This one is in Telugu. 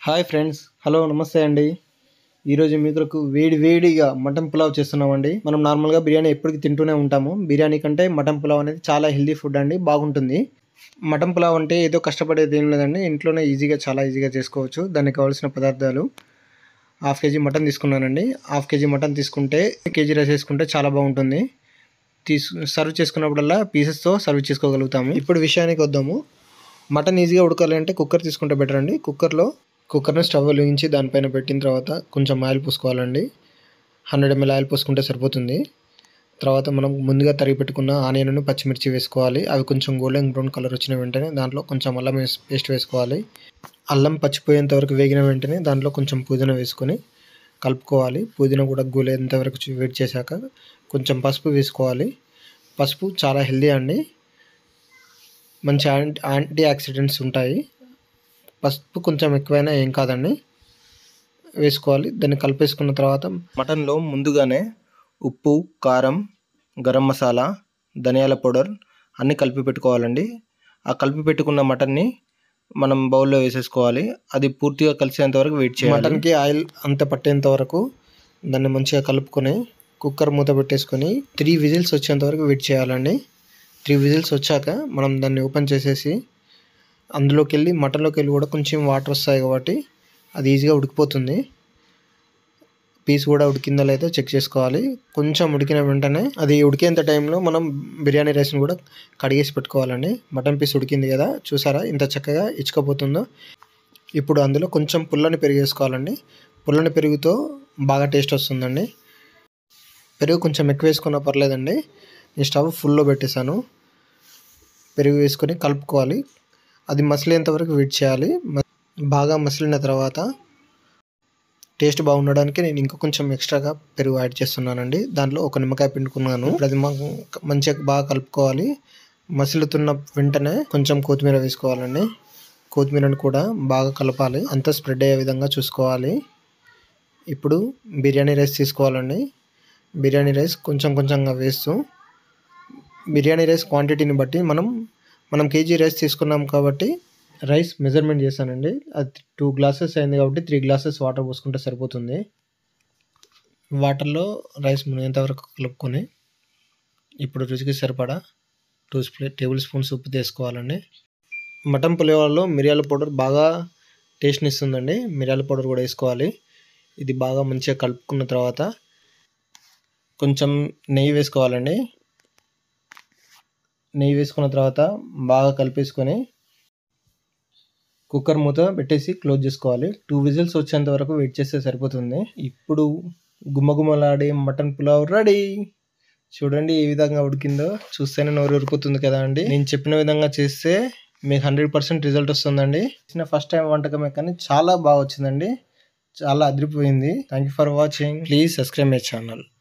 హాయ్ ఫ్రెండ్స్, హలో నమస్తే అండి. ఈరోజు మీకు వేడిగా మటన్ పులావ్ చేస్తున్నామండి. మనం నార్మల్గా బిర్యానీ ఎప్పటికీ తింటూనే ఉంటాము. బిర్యానీ కంటే మటన్ పులావ్ అనేది చాలా హెల్దీ ఫుడ్ అండి, బాగుంటుంది. మటన్ పులావ్ అంటే ఏదో కష్టపడేది ఏం లేదండి, ఇంట్లోనే చాలా ఈజీగా చేసుకోవచ్చు. దానికి కావాల్సిన పదార్థాలు: హాఫ్ కేజీ మటన్ తీసుకున్నానండి. హాఫ్ కేజీ మటన్ తీసుకుంటే కేజీ రైస్ వేసుకుంటే చాలా బాగుంటుంది. సర్వ్ చేసుకున్నప్పుడల్లా పీసెస్తో సర్వ్ చేసుకోగలుగుతాము. ఇప్పుడు విషయానికి వద్దాము. మటన్ ఈజీగా ఉడకాలి అంటే కుక్కర్ తీసుకుంటే బెటర్ అండి. కుక్కర్ని స్టవ్ వెలిగించి దానిపైన పెట్టిన తర్వాత కొంచెం ఆయిల్ పోసుకోవాలండి. 100 ml ఆయిల్ పోసుకుంటే సరిపోతుంది. తర్వాత మనం ముందుగా తరిగి పెట్టుకున్న ఆనియన్, పచ్చిమిర్చి వేసుకోవాలి. అవి కొంచెం గోల్డెన్ బ్రౌన్ కలర్ వచ్చిన వెంటనే దాంట్లో కొంచెం అల్లం పేస్ట్ వేసుకోవాలి. అల్లం పచ్చిపోయేంత వరకు వేగిన వెంటనే దాంట్లో కొంచెం పుదీనా వేసుకొని కలుపుకోవాలి. పుదీనా కూడా గోలేంత వరకు వెయిట్ చేశాక కొంచెం పసుపు వేసుకోవాలి. పసుపు చాలా హెల్దీ అండి, మంచి యాంటీ ఆక్సిడెంట్స్ ఉంటాయి. పసుపు కొంచెం ఎక్కువైనా ఏం కాదండి, వేసుకోవాలి. దాన్ని కలిపేసుకున్న తర్వాత మటన్లో ముందుగానే ఉప్పు, కారం, గరం మసాలా, ధనియాల పౌడర్ అన్నీ కలిపి పెట్టుకోవాలండి. ఆ కలిపి పెట్టుకున్న మటన్ని మనం బౌల్లో వేసేసుకోవాలి. అది పూర్తిగా కలిసేంత వరకు వెయిట్ చేయాలి. మటన్కి ఆయిల్ అంత పట్టేంత వరకు దాన్ని మంచిగా కలుపుకొని కుక్కర్ మూత పెట్టేసుకొని 3 విజిల్స్ వచ్చేంత వరకు వెయిట్ చేయాలండి. 3 విజిల్స్ వచ్చాక మనం దాన్ని ఓపెన్ చేసేసి మటన్లోకి వెళ్ళి కూడా కొంచెం వాటర్ వస్తాయి కాబట్టి అది ఈజీగా ఉడికిపోతుంది. పీస్ కూడా ఉడికిందా లేదా చెక్ చేసుకోవాలి. కొంచెం ఉడికిన వెంటనే అది ఉడికేంత టైంలో మనం బిర్యానీ రైస్ని కూడా కడిగేసి పెట్టుకోవాలండి. మటన్ పీస్ ఉడికింది కదా, చూసారా ఇంత చక్కగా ఇచ్చుకోపోతుందో. ఇప్పుడు అందులో కొంచెం పుల్లని పెరుగు వేసుకోవాలండి. పుల్లని పెరుగుతో బాగా టేస్ట్ వస్తుందండి. పెరుగు కొంచెం ఎక్కువ వేసుకున్నా పర్లేదండి. నేను స్టవ్ ఫుల్లో పెట్టేశాను. పెరుగు వేసుకొని కలుపుకోవాలి. అది మసిలేంత వరకు వెయిట్ చేయాలి. బాగా మసిలిన తర్వాత టేస్ట్ బాగుండడానికి నేను ఇంకా కొంచెం ఎక్స్ట్రాగా పెరుగు యాడ్ చేస్తున్నానండి. దాంట్లో ఒక నిమ్మకాయ పిండుకున్నాను. అది మంచిగా బాగా కలుపుకోవాలి. మసులుతున్న వెంటనే కొంచెం కొత్తిమీర వేసుకోవాలండి. కొత్తిమీరను కూడా బాగా కలపాలి, అంతా స్ప్రెడ్ అయ్యే విధంగా చూసుకోవాలి. ఇప్పుడు బిర్యానీ రైస్ తీసుకోవాలండి. బిర్యానీ రైస్ కొంచెంగా వేస్తూ, బిర్యానీ రైస్ క్వాంటిటీని బట్టి మనం కేజీ రైస్ తీసుకున్నాం కాబట్టి రైస్ మెజర్మెంట్ చేశానండి. అది 2 గ్లాసెస్ అయింది కాబట్టి 3 గ్లాసెస్ వాటర్ పోసుకుంటే సరిపోతుంది. వాటర్లో రైస్ మునిగేంతవరకు కలుపుకొని ఇప్పుడు రుచికి సరిపడా 2 టేబుల్ స్పూన్స్ ఉప్పు తీసుకోవాలండి. మటన్ పులిహోరలో మిరియాల పౌడర్ బాగా టేస్ట్ని ఇస్తుందండి. మిరియాల పౌడర్ కూడా వేసుకోవాలి. ఇది బాగా మంచిగా కలుపుకున్న తర్వాత కొంచెం నెయ్యి వేసుకోవాలండి. నెయ్యి వేసుకున్న తర్వాత బాగా కలిపేసుకొని కుక్కర్ మూత పెట్టేసి క్లోజ్ చేసుకోవాలి. 2 విజిల్స్ వచ్చేంత వరకు వెయిట్ చేస్తే సరిపోతుంది. ఇప్పుడు గుమ్మగుమ్మలాడే మటన్ పులావ్ రెడీ. చూడండి ఏ విధంగా ఉడికిందో, చూస్తేనే నోరు ఊరిపోతుంది కదా అండి. నేను చెప్పిన విధంగా చేస్తే మీకు 100% రిజల్ట్ వస్తుందండి. ఫస్ట్ టైం వంటకమే కానీ చాలా బాగా వచ్చిందండి, చాలా అదిరిపోయింది. Thank you for watching. Please subscribe my channel.